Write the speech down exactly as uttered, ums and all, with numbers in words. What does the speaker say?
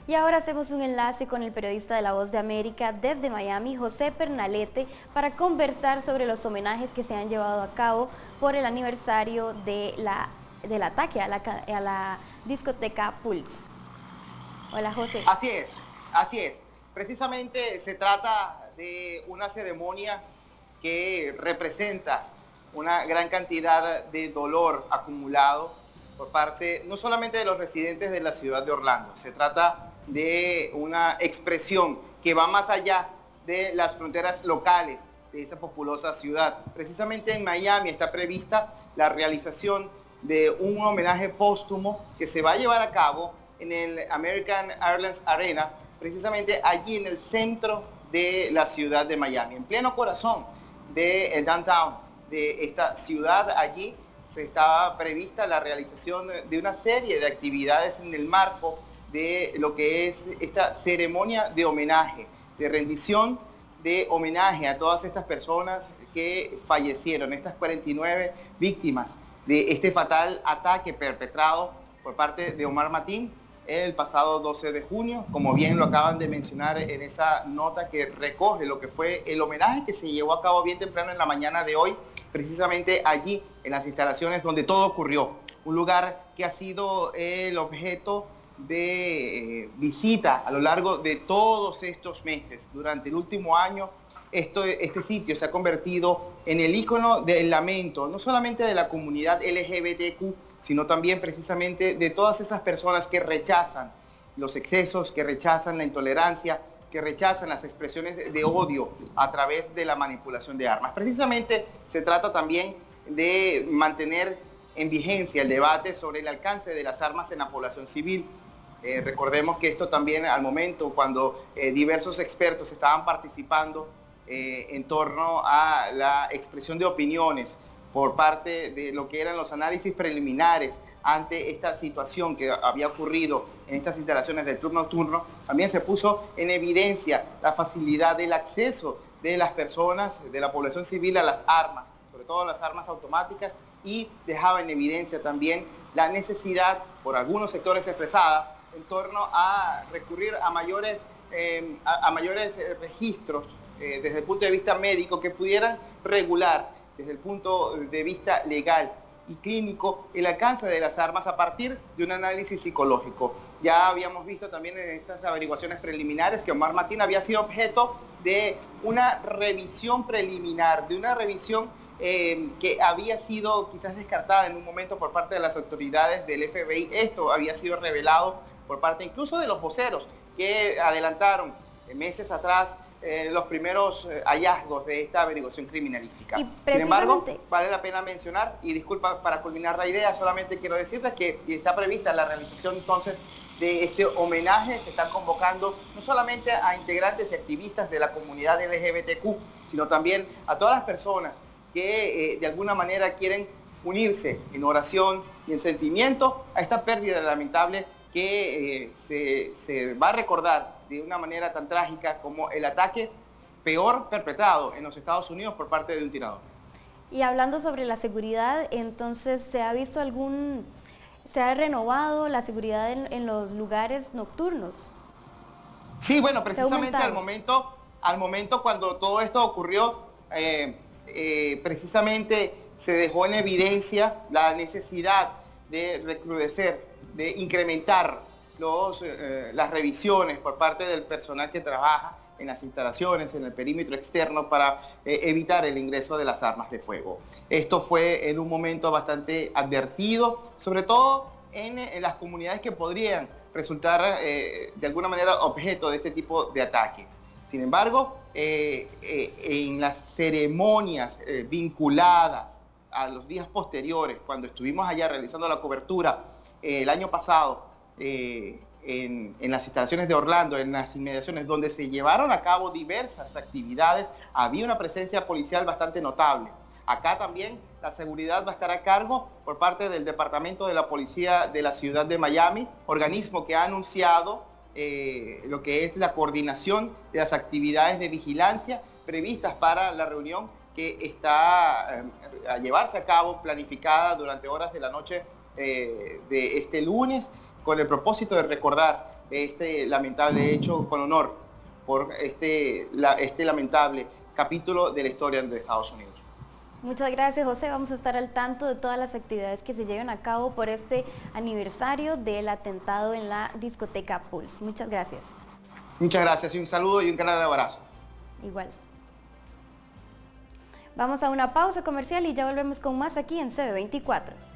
Y ahora hacemos un enlace con el periodista de La Voz de América desde Miami, José Pernalete, para conversar sobre los homenajes que se han llevado a cabo por el aniversario de la, del ataque a la, a la discoteca Pulse. Hola, José. Así es, así es. Precisamente se trata de una ceremonia que representa una gran cantidad de dolor acumulado por parte no solamente de los residentes de la ciudad de Orlando. Se trata de una expresión que va más allá de las fronteras locales de esa populosa ciudad. Precisamente en Miami está prevista la realización de un homenaje póstumo que se va a llevar a cabo en el American Airlines Arena, precisamente allí en el centro de la ciudad de Miami, en pleno corazón del downtown de esta ciudad. Allí se estaba prevista la realización de una serie de actividades en el marco de lo que es esta ceremonia de homenaje, de rendición de homenaje a todas estas personas que fallecieron, estas cuarenta y nueve víctimas de este fatal ataque perpetrado por parte de Omar Mateen el pasado doce de junio, como bien lo acaban de mencionar en esa nota que recoge lo que fue el homenaje que se llevó a cabo bien temprano en la mañana de hoy, precisamente allí en las instalaciones donde todo ocurrió. Un lugar que ha sido el objeto de eh, visita a lo largo de todos estos meses. Durante el último año, esto, este sitio se ha convertido en el ícono del lamento, no solamente de la comunidad L G B T Q, sino también precisamente de todas esas personas que rechazan los excesos, que rechazan la intolerancia, que rechazan las expresiones de odio a través de la manipulación de armas. Precisamente se trata también de mantener en vigencia el debate sobre el alcance de las armas en la población civil. Eh, recordemos que esto también al momento cuando eh, diversos expertos estaban participando eh, en torno a la expresión de opiniones por parte de lo que eran los análisis preliminares ante esta situación que había ocurrido en estas instalaciones del club nocturno, también se puso en evidencia la facilidad del acceso de las personas, de la población civil a las armas, sobre todo las armas automáticas, y dejaba en evidencia también la necesidad, por algunos sectores expresada, en torno a recurrir a mayores, eh, a, a mayores eh, registros eh, desde el punto de vista médico que pudieran regular desde el punto de vista legal y clínico el alcance de las armas a partir de un análisis psicológico. Ya habíamos visto también en estas averiguaciones preliminares que Omar Mateen había sido objeto de una revisión preliminar, de una revisión eh, que había sido quizás descartada en un momento por parte de las autoridades del F B I. Esto había sido revelado por parte incluso de los voceros que adelantaron eh, meses atrás Eh, los primeros eh, hallazgos de esta averiguación criminalística. Precisamente... Sin embargo, vale la pena mencionar, y disculpa para culminar la idea, solamente quiero decirles que está prevista la realización entonces de este homenaje. Se están convocando no solamente a integrantes y activistas de la comunidad L G B T Q, sino también a todas las personas que eh, de alguna manera quieren unirse en oración y en sentimiento a esta pérdida lamentable que eh, se, se va a recordar de una manera tan trágica como el ataque peor perpetrado en los Estados Unidos por parte de un tirador. Y hablando sobre la seguridad, entonces, ¿se ha visto algún, se ha renovado la seguridad en, en los lugares nocturnos? Sí, bueno, precisamente al momento, al momento cuando todo esto ocurrió, eh, eh, precisamente se dejó en evidencia la necesidad de recrudecer, de incrementar los, eh, las revisiones por parte del personal que trabaja en las instalaciones, en el perímetro externo, para eh, evitar el ingreso de las armas de fuego. Esto fue en un momento bastante advertido, sobre todo en, en las comunidades que podrían resultar eh, de alguna manera objeto de este tipo de ataque. Sin embargo, eh, eh, en las ceremonias eh, vinculadas a los días posteriores, cuando estuvimos allá realizando la cobertura eh, el año pasado, Eh, en, en las instalaciones de Orlando, en las inmediaciones donde se llevaron a cabo diversas actividades, había una presencia policial bastante notable. Acá también la seguridad va a estar a cargo por parte del Departamento de la Policía de la Ciudad de Miami, organismo que ha anunciado eh, lo que es la coordinación de las actividades de vigilancia previstas para la reunión que está eh, a llevarse a cabo, planificada durante horas de la noche eh, de este lunes, con el propósito de recordar este lamentable hecho con honor por este, la, este lamentable capítulo de la historia de Estados Unidos. Muchas gracias, José. Vamos a estar al tanto de todas las actividades que se lleven a cabo por este aniversario del atentado en la discoteca Pulse. Muchas gracias. Muchas gracias y un saludo y un gran abrazo. Igual. Vamos a una pausa comercial y ya volvemos con más aquí en C B veinticuatro.